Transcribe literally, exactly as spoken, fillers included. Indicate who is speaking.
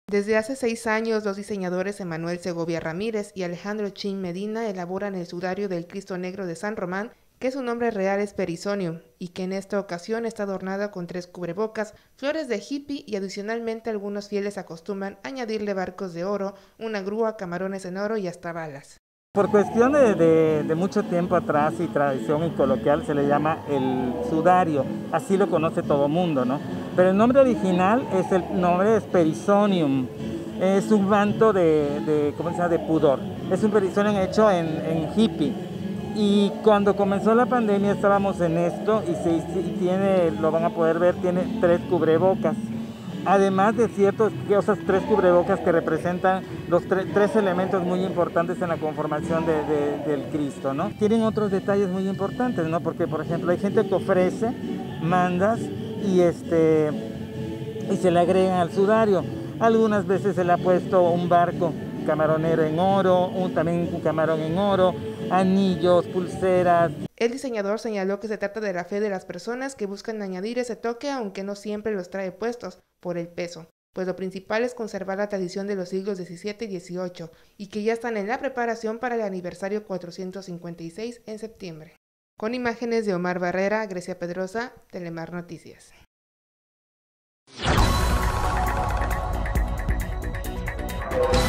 Speaker 1: Desde hace seis años, los diseñadores Emanuel Segovia Ramírez y Alejandro Chin Medina elaboran el sudario del Cristo Negro de San Román, que su nombre real es Perisonium, y que en esta ocasión está adornada con tres cubrebocas, flores de hippie y adicionalmente algunos fieles acostumbran añadirle barcos de oro, una grúa, camarones en oro y hasta balas.
Speaker 2: Por cuestión de, de, de mucho tiempo atrás y tradición y coloquial se le llama el sudario, así lo conoce todo mundo, ¿no? Pero el nombre original es el nombre es Perisonium, es un manto de, de, ¿cómo se llama? De pudor, es un perisonium hecho en, en hippie. Y cuando comenzó la pandemia estábamos en esto y, se, y tiene, lo van a poder ver, tiene tres cubrebocas. Además de ciertos, esos tres cubrebocas que representan los tre tres elementos muy importantes en la conformación de, de, del Cristo, ¿no? Tienen otros detalles muy importantes, ¿no? Porque, por ejemplo, hay gente que ofrece mandas y, este, y se le agregan al sudario. Algunas veces se le ha puesto un barco camaronero en oro, un, también un camarón en oro, anillos, pulseras.
Speaker 1: El diseñador señaló que se trata de la fe de las personas que buscan añadir ese toque, aunque no siempre los trae puestos por el peso, pues lo principal es conservar la tradición de los siglos diecisiete y dieciocho y que ya están en la preparación para el aniversario cuatrocientos cincuenta y seis en septiembre. Con imágenes de Omar Barrera, Grecia Pedrosa, Telemar Noticias.
Speaker 3: you